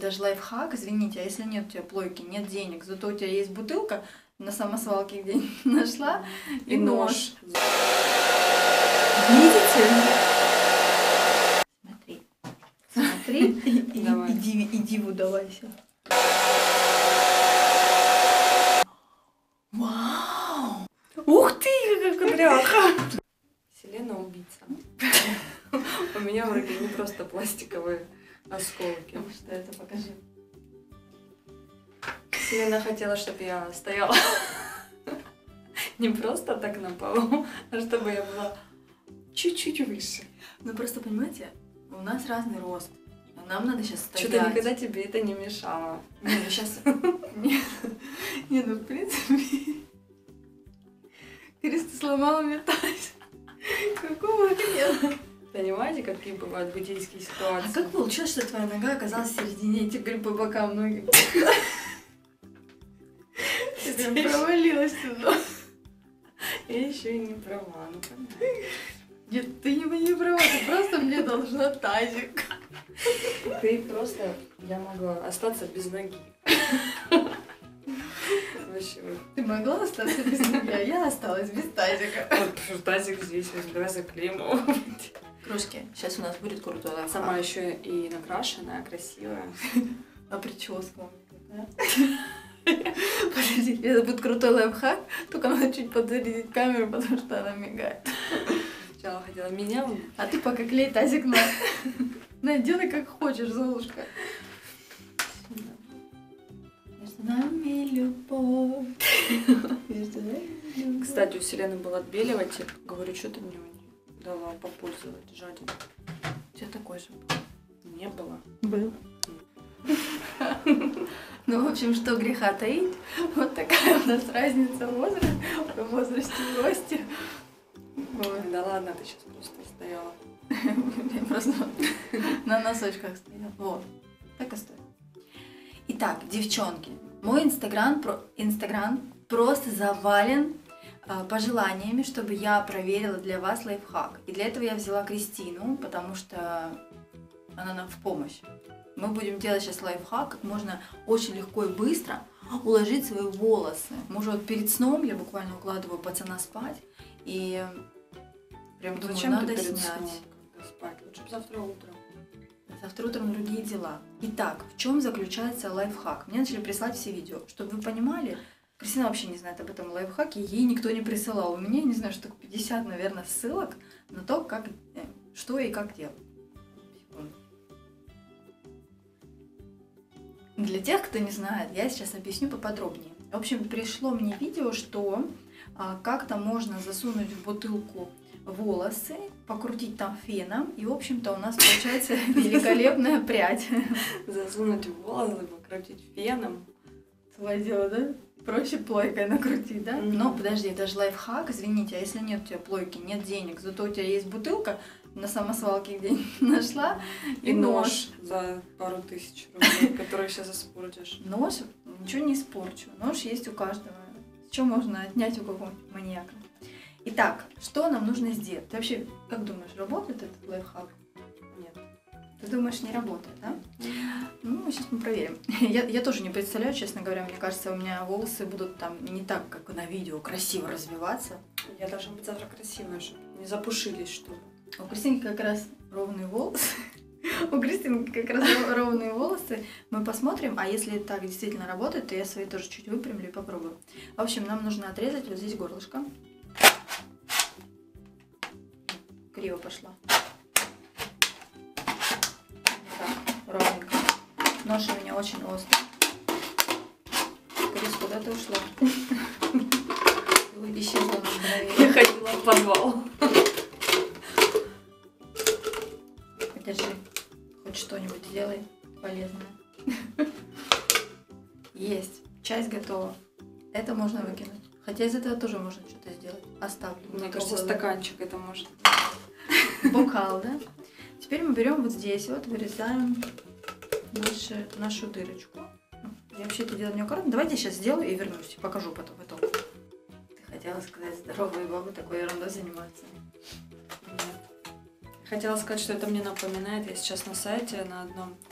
даже лайфхак, извините, а если нет у тебя плойки, нет денег, зато у тебя есть бутылка, на самосвалке где нашла, и нож. Видите? Смотри, иди выдавайся. Вау! Ух ты, какая кудряха! Селена убийца. У меня в руке не просто пластиковые осколки. Что это, покажи. Селена хотела, чтобы я стояла не просто так на полу, а чтобы я была чуть-чуть выше. Ну просто понимаете, у нас разный рост. Нам надо сейчас стоять. Что-то никогда тебе это не мешало. Не, ну сейчас... Не, ну в принципе... Крис, ты сломала мне тазик. Какого хрена? Понимаете, какие бывают бытийские ситуации? А как получилось, что твоя нога оказалась в середине, и теперь по бокам ноги? Ты прям провалилась туда. Я еще и не права, ну понятно. Нет, ты не права, ты просто мне должна тазик. Ты просто... Я могла остаться без ноги. Вообще. Ты могла остаться без ноги, а я осталась без тазика. Вот тазик здесь, давай заклеим его. Крошки, сейчас у нас будет крутой лайфхак. Сама еще и накрашенная, красивая. А прическа у меня какая? Подожди, это будет крутой лайфхак, только надо чуть подзарядить камеру, потому что она мигает. Сначала хотела меня... А ты пока клей тазик на делай как хочешь, Золушка. Между нами любовь. Кстати, у Селены был отбеливатель. Говорю, что ты мне его не дала попользовать, жадина. У тебя такой же был? Не было. Был. Ну, в общем, что греха таить, вот такая у нас разница в возрасте, в росте. Вот. Да ладно, ты сейчас просто стояла. Я просто на носочках стояла. Вот, так и стоит. Итак, девчонки, мой инстаграм просто завален пожеланиями, чтобы я проверила для вас лайфхак. И для этого я взяла Кристину, потому что она нам в помощь. Мы будем делать сейчас лайфхак, как можно очень легко и быстро уложить свои волосы. Может, вот перед сном я буквально укладываю пацана спать и прям думаю, Зачем надо ты перед снять. сном, когда спать? Лучше бы завтра утром. Завтра утром другие дела. Итак, в чем заключается лайфхак? Мне начали присылать все видео. Чтобы вы понимали, Кристина вообще не знает об этом лайфхаке, ей никто не присылал. У меня, не знаю, штук 50, наверное, ссылок на то, как, что и как делать. Для тех, кто не знает, я сейчас объясню поподробнее. В общем, пришло мне видео, что как-то можно засунуть в бутылку волосы, покрутить там феном, и, в общем-то, у нас получается великолепная прядь. Засунуть в волосы, покрутить феном. Твое дело, да? Проще плойкой накрутить, да? Mm-hmm. Но, подожди, это же лайфхак, извините, а если нет у тебя плойки, нет денег, зато у тебя есть бутылка на самосвалке где нашла, и нож. За пару тысяч рублей, которые сейчас испортишь. Нож? Ничего не испорчу. Нож есть у каждого. Что можно отнять у какого-нибудь маньяка? Итак, что нам нужно сделать? Ты вообще, как думаешь, работает этот лайфхак? Нет. Ты думаешь, не работает, да? Ну, сейчас мы проверим. Я тоже не представляю, честно говоря. Мне кажется, у меня волосы будут там не так, как на видео, красиво развиваться. Я должна быть завтра красивая, чтобы не запушились, чтобы. У Кристинки как раз ровные волосы. У Кристинки как раз ровные волосы. Мы посмотрим, а если так действительно работает, то я свои тоже чуть выпрямлю и попробую. В общем, нам нужно отрезать вот здесь горлышко. Криво пошла. Так, ровненько. Нож у меня очень острый. Крис, куда ты ушла? Исчезла на мгновение. Я ходила в подвал. Держи. Хоть что-нибудь сделай полезное. Есть. Часть готова. Это можно выкинуть. Хотя из этого тоже можно что-то сделать. Оставлю. Мне кажется, стаканчик это может. Бокал, да? Теперь мы берем вот здесь вот, вырезаем больше нашу дырочку. Я вообще это делаю неаккуратно. Давайте я сейчас сделаю и вернусь. Покажу потом итог. Ты хотела сказать, здоровые бабы такой ерундой занимаются. Хотела сказать, что это мне напоминает. Я сейчас на сайте на одном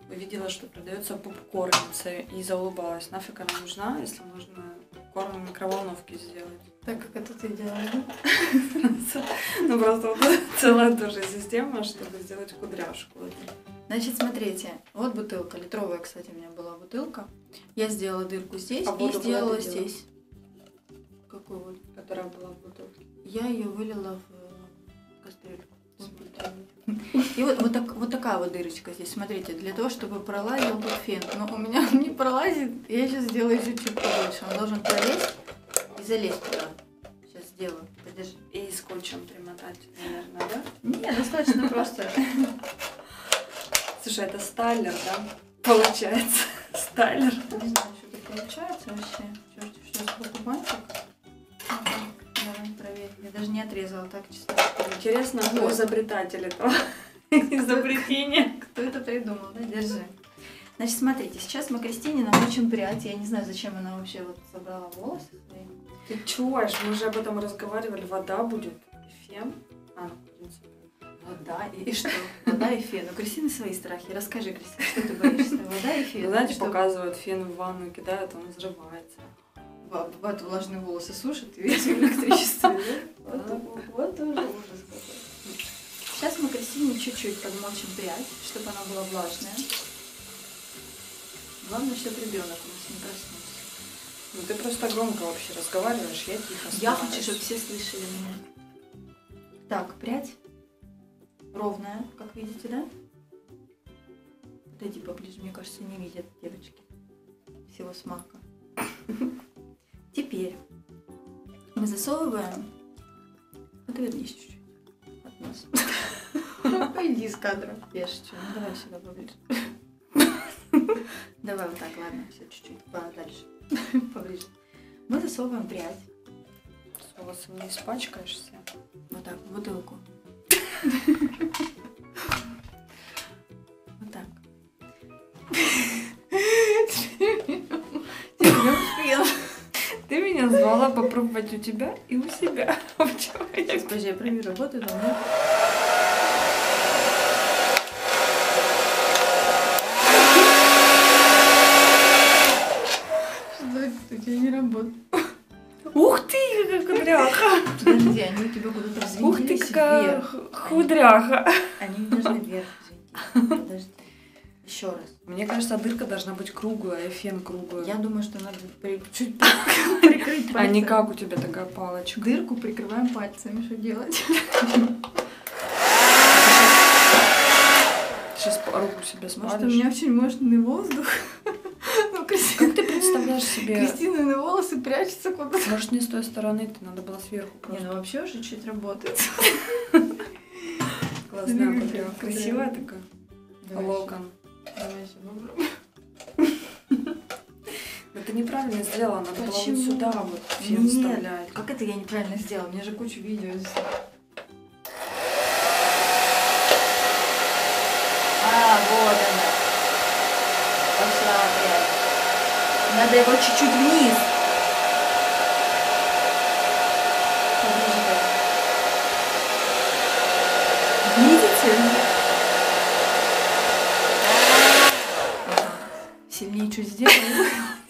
увидела, что продается попкорница и заулыбалась. Нафиг она нужна, если можно попкорн в микроволновке сделать? Так как это ты делаешь, да? Ну просто вот целая тоже система, чтобы сделать кудряшку. Значит, смотрите, вот бутылка, литровая, кстати, у меня была бутылка. Я сделала дырку здесь А и воду сделала куда ты дела? здесь. Какую вот? Которая была в бутылке. Я ее вылила в кастрюльку. И вот такая вот дырочка здесь, смотрите, для того, чтобы пролазил тут фен. Но у меня он не пролазит, я сейчас сделаю чуть-чуть побольше. Он должен пролезть и залезть туда. Сейчас сделаю, подержи. И скотчем примотать, наверное, да? Нет, достаточно просто. Слушай, это стайлер, да? Получается. Стайлер. Не знаю, что тут получается вообще. Что сбоку бантик? Давай проверим. Я даже не отрезала, так чисто. Интересно, кто Вот. изобретатель этого изобретения? Кто это придумал, да? Держи. Значит, смотрите, сейчас мы Кристине намочим прядь. Я не знаю, зачем она вообще вот собрала волосы свои. Ты чуешь? Мы же об этом разговаривали. Вода будет, фен. А, в принципе. Вода и что? Вода и фен. У Кристины свои страхи. Расскажи, Кристина, что ты боишься? Вода и фен. Знаете, Что? показывают, фен в ванну кидают, он взрывается. Бывает, влажные волосы сушат и весь электричество. Вот тоже ужас какой. Сейчас мы Кристине чуть-чуть подмочим прядь, чтобы она была влажная. Главное, чтобы ребенок у нас не проснулся. Ну ты просто громко вообще разговариваешь, я тихо Я стараюсь. хочу, чтобы все слышали меня. Так, прядь ровная, как видите, да? Подойди поближе, мне кажется, не видят девочки всего смака. Теперь мы засовываем. Отвернись чуть-чуть от нас. Пойди из кадра. Пешечку. Ну давай сюда поближе. Давай вот так, ладно, все чуть-чуть подальше. Поближе. Мы засовываем прядь. С волосом не испачкаешься. Вот так, в бутылку. Вот так. Ты меня звала попробовать у тебя и у себя. Почему я Сейчас, подожди, я проверю, работает он, нет? Что у тебя не работает? Ух ты, какая кудряха! Подожди, они у тебя куда-то Ух ты, развинтились какая вверх. худряха! Они должны вверх развинтиться. Подожди. Еще раз. Мне кажется, дырка должна быть круглая, и фен круглый. Я думаю, что надо чуть прикрыть А пальцами. не как у тебя такая палочка. Дырку прикрываем пальцами. Что делать? Сейчас руку себе Может, у спалишь. меня очень мощный воздух. Ну, Как ты представляешь себе? Кристины волосы прячутся куда-то. Может, не с той стороны, ты надо было сверху Не, просто. ну вообще уже чуть работает. Классная Смотри, кудряха. какая Красивая такая. Давай Локон. Давай еще попробуем. Но ты неправильно сделала, надо было вот Почему? сюда вот фен Нет. вставлять. Как это я неправильно сделала? Мне же кучу видео здесь. Вот она. Пошла опять. Надо его чуть-чуть вниз. Поближе так. Видите? Сильнее чуть сделаем.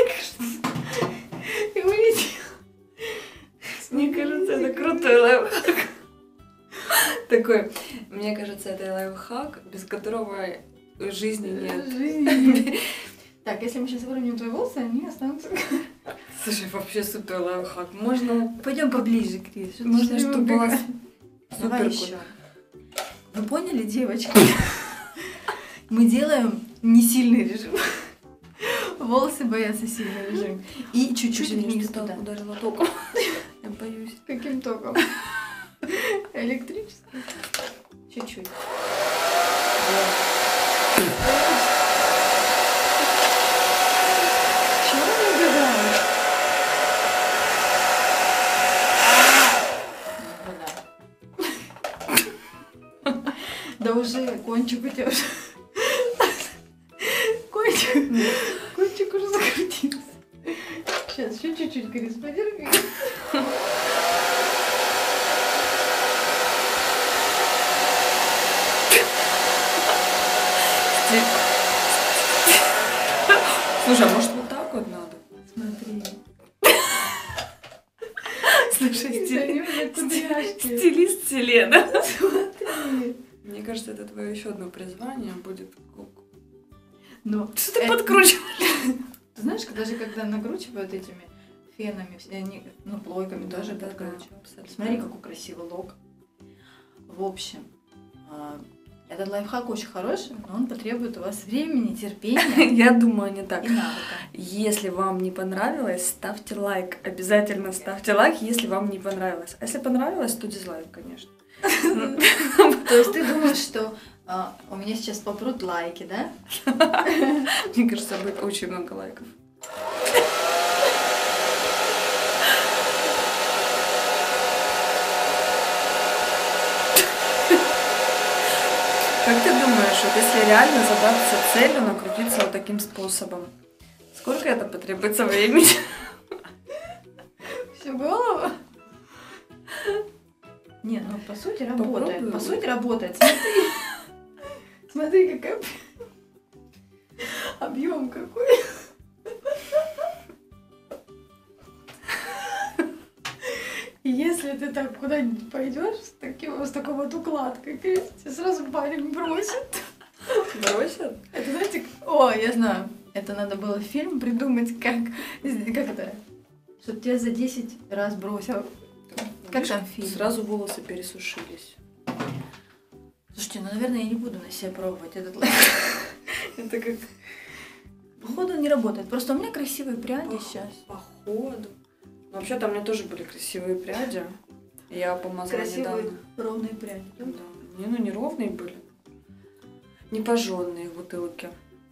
И улетел. Мне кажется, это крутой лайфхак. Такой, мне кажется, это лайфхак, без которого жизни нет. Жизни. Так, если мы сейчас выровняем твои волосы, они останутся. Слушай, вообще супер лайфхак. Можно, Пойдем поближе, Крис. можно, чтобы было Давай супер еще. Вы поняли, девочки? Мы делаем не сильный режим. Волосы боятся сильный режим. И чуть-чуть вниз туда. ударила током. Я боюсь. Каким током? Электрическим? Чуть-чуть. Чего не угадаешь? Да уже кончик у тебя уже. Кончик уже закрутился. Сейчас еще чуть-чуть, Крис, подержи. Слушай, а может вот так вот надо? Смотри. Слушай, Они уже кудряшки. стилист Селена. Смотри. Мне кажется, это твое еще одно призвание будет. Ну, Что ты подкручиваешь? ты знаешь, даже когда накручивают этими фенами, они, ну, плойками тоже Да, подкручивают. абсолютно. Смотри, какой красивый лог. В общем, этот лайфхак очень хороший, но он потребует у вас времени, терпения Я думаю, не так. и навыка. Если вам не понравилось, ставьте лайк. Обязательно ставьте лайк, если вам не понравилось. А если понравилось, то дизлайк, конечно. То есть ты думаешь, что у меня сейчас попрут лайки, да? Мне кажется, будет очень много лайков. Как ты думаешь, вот если реально задаться целью накрутиться вот таким способом, сколько это потребуется времени? Всю голову? Не, ну по сути работает. Попробуй. По сути работает. Смотри. Смотри, какой объем какой. И если ты так куда-нибудь пойдешь с такой вот укладкой, тебя сразу парень бросит. Бросят? Это знаете, о, я знаю, это надо было фильм придумать, как это, чтобы тебя за 10 раз бросил. Как там фильм? Сразу волосы пересушились. Слушайте, ну, наверное, я не буду на себя пробовать этот лайфхак. Это как Походу, он не работает. Просто у меня красивые пряди сейчас. походу. Ну, вообще-то у меня тоже были красивые пряди. Я помазала Красивые недавно. ровные пряди. Да. Не ровные были. Не пожженные бутылки.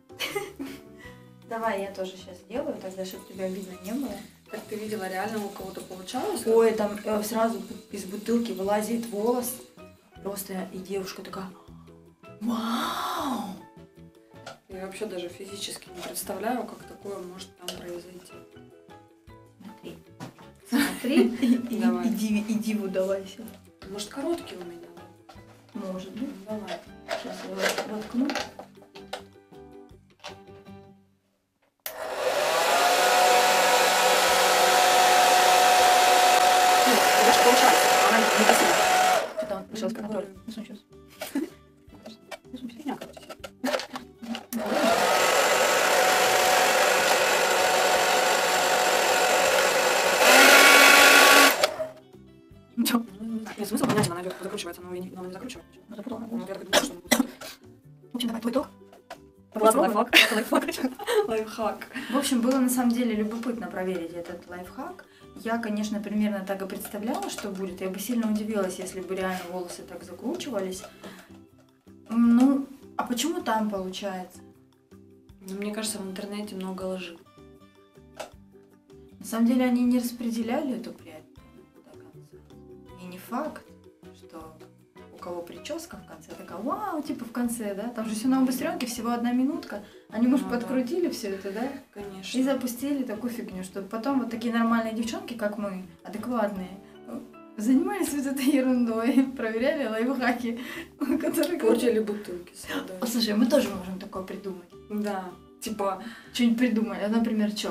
Давай я тоже сейчас сделаю, тогда, чтобы тебя видно не было. Так ты видела, реально у кого-то получалось? Ой, там сразу из бутылки вылазит волос. Просто и девушка такая: вау! Я вообще даже физически не представляю, как такое может там произойти. Смотри. Смотри, Давай. и диву давайся. Может, короткие у меня? Может быть. Ну, давай. Сейчас я его воткну. Даже получается, она не красивая. Что-то он пришел с Какой? конторы. Ну, сейчас. Фигня, короче. Ничего. Нет, смысл понятен, она закручивается, но она не закручивается. Ну, запутала. Ну, я так думаю, что она будет. В общем, давай твой итог. Лайфхак. Лайфхак. В общем, было на самом деле любопытно проверить этот лайфхак. Я, конечно, примерно так и представляла, что будет. Я бы сильно удивилась, если бы реально волосы так закручивались. Ну, а почему там получается? Ну, мне кажется, в интернете много лжи. На самом деле они не распределяли эту прядь до конца. И не факт, что у кого прическа в конце такая, вау, типа в конце, да? Там же все на убыстренке, всего 1 минутка. Они, может, Ну да. подкрутили все это, да? Конечно. И запустили такую фигню, чтобы потом вот такие нормальные девчонки, как мы, адекватные, занимались вот этой ерундой, проверяли лайфхаки, которые... Портили бутылки с водой. О, слушай, мы тоже можем такое придумать. Да. Типа, Что-нибудь придумали. А, например, что?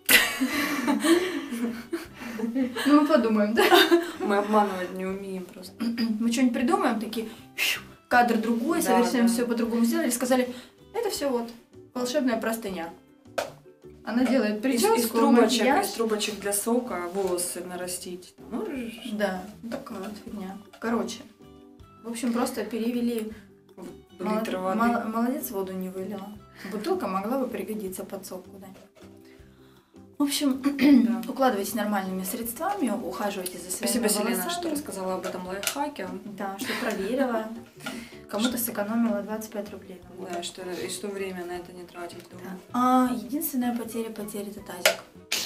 Ну, мы подумаем, да? мы обманывать не умеем просто. Мы что-нибудь придумаем, такие, кадр другой, Да, совершенно да. все по-другому сделали, сказали, это все вот волшебная простыня. Она делает прическу, макияж. Из трубочек для сока волосы нарастить. Ну, Да, такая вот фигня. Короче, в общем, просто перевели. литр воды. Молодец, воду не вылила. Бутылка могла бы пригодиться под сок куда-нибудь. В общем, Да. укладывайтесь нормальными средствами, ухаживайте за своими Спасибо, Селена, волосами. что рассказала об этом лайфхаке. Да, что проверила. Кому-то сэкономила 25 рублей. на воду. Да, и что время на это не тратить дома. Да. Единственная потеря это тазик.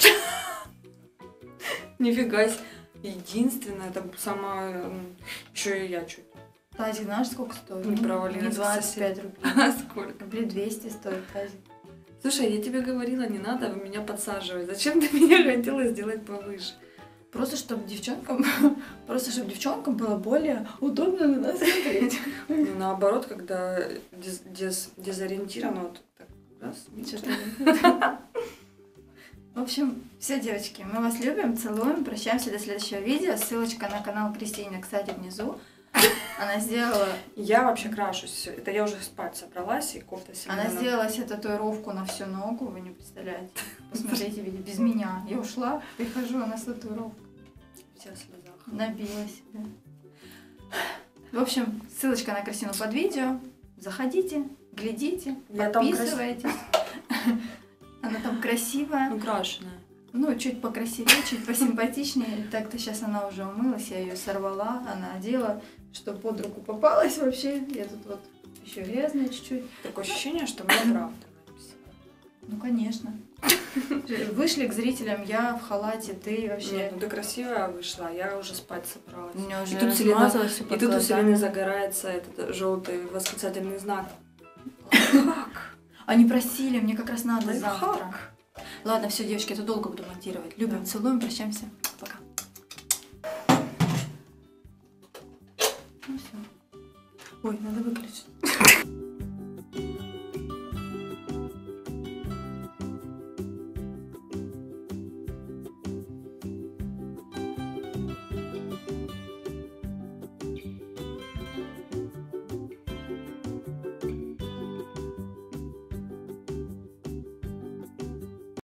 Нифига себе. Единственное, это самое... Еще и я чуть Тазик, знаешь, сколько стоит? не провалилась. Не 25 рублей. А сколько? Рублей 200 стоит тазик. Слушай, я тебе говорила, не надо меня подсаживать. Зачем ты меня хотела сделать повыше? Просто чтобы девчонкам было более удобно на нас смотреть. Ну, наоборот, когда дезориентировано, вот так, Раз, Что-то В общем, все, девочки, мы вас любим, целуем, прощаемся до следующего видео. Ссылочка на канал Кристины, кстати, внизу. Она сделала... Я вообще крашусь. Это я уже спать собралась, и кофта себе. Она сделала себе татуировку на всю ногу, вы не представляете. Посмотрите видео без меня. Я ушла, прихожу, она с татуировкой. Вся в слезах. Набила себя. В общем, ссылочка на Кристину под видео. Заходите, глядите, Я там подписывайтесь. Она там красивая. Украшенная. Ну, чуть покрасивее, чуть посимпатичнее. Так-то сейчас она уже умылась, я ее сорвала, она одела, что под руку попалась вообще. Я тут вот еще грязная чуть-чуть. Такое ощущение, что мы оправдываемся. Ну, конечно. Вышли к зрителям, я в халате, ты вообще... Нет, ну ты красивая вышла, я уже спать собралась. У меня уже И тут Селена, размазалась под и тут у глазами. Селены загорается этот желтый восклицательный знак. Как? Они просили, мне как раз надо Лайфхак. завтра. Ладно, все, девочки, я тут долго буду монтировать. Любим, Да. целуем, прощаемся. Пока. Ну все. Ой, надо выключить.